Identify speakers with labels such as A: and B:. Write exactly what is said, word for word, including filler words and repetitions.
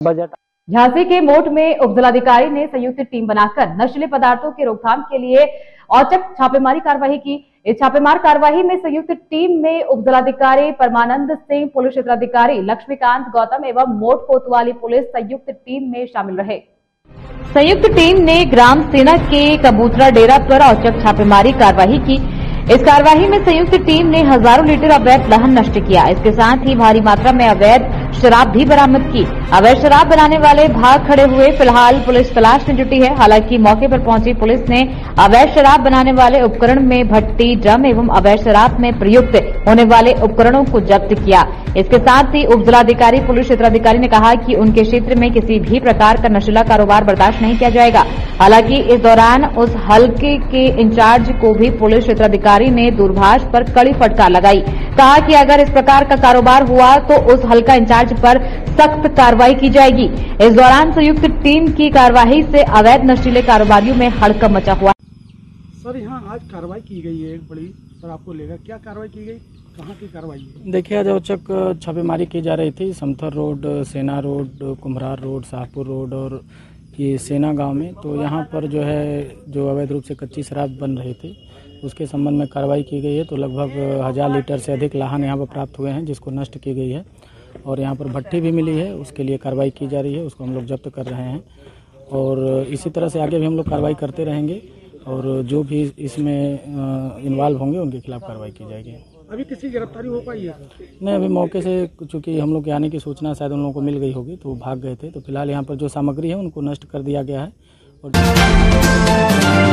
A: Budget.
B: Jhansi के मोट में उपजिलाधिकारी ने संयुक्त टीम बनाकर नशीले पदार्थों की रोकथाम के लिए औचक छापेमारी कार्रवाई की। इस छापेमार कार्रवाई में संयुक्त टीम में उपजिलाधिकारी परमानंद सिंह, पुलिस क्षेत्राधिकारी लक्ष्मीकांत गौतम एवं मोट कोतवाली पुलिस संयुक्त टीम में शामिल रहे। संयुक्त टीम ने ग्राम सेना के कबूतरा डेरा पर औचक छापेमारी कार्रवाई की। इस कार्रवाई में संयुक्त टीम ने हजारों लीटर अवैध लहन नष्ट किया। इसके साथ ही भारी मात्रा में अवैध शराब भी बरामद की। अवैध शराब बनाने वाले भाग खड़े हुए। फिलहाल पुलिस तलाश में जुटी है। हालांकि मौके पर पहुंची पुलिस ने अवैध शराब बनाने वाले उपकरण में भट्टी, ड्रम एवं अवैध शराब में प्रयुक्त होने वाले उपकरणों को जब्त किया। इसके साथ ही उप जिलाधिकारी पुलिस क्षेत्राधिकारी ने कहा कि उनके क्षेत्र में किसी भी प्रकार का नशीला कारोबार बर्दाश्त नहीं किया जाएगा। हालांकि इस दौरान उस हल्के के इंचार्ज को भी पुलिस क्षेत्राधिकारी ने दूरभाष पर कड़ी फटकार लगाई। कहा कि अगर इस प्रकार का कारोबार हुआ तो उस हल्का इंचार्ज पर सख्त कार्रवाई की जाएगी। इस दौरान संयुक्त टीम की कार्रवाई से अवैध नशीले कारोबारियों में हड़कंप मचा हुआ।
C: सर, यहाँ आज कार्रवाई की गई है एक बड़ी, सर आपको लेकर क्या कार्रवाई की गई, कहाँ की कार्रवाई है?
D: देखिए, आज औचक छापेमारी की जा रही थी Samthar road, Sena road, Kumhrar road, Shahpur road और ये सेना गांव में। तो यहाँ पर जो है जो अवैध रूप से कच्ची शराब बन रही थी उसके संबंध में कार्रवाई की गई है। तो लगभग हजार लीटर से अधिक लाहन यहाँ पर प्राप्त हुए हैं जिसको नष्ट की गई है। और यहाँ पर भट्टी भी मिली है, उसके लिए कार्रवाई की जा रही है, उसको हम लोग जब्त कर रहे हैं। और इसी तरह से आगे भी हम लोग कार्रवाई करते रहेंगे और जो भी इसमें इन्वॉल्व होंगे उनके खिलाफ कार्रवाई की जाएगी।
C: अभी किसी गिरफ्तारी हो पाई है?
D: नहीं, अभी मौके से चूँकि हम लोग के आने की सूचना शायद उन लोगों को मिल गई होगी तो वो भाग गए थे। तो फिलहाल यहाँ पर जो सामग्री है उनको नष्ट कर दिया गया है। और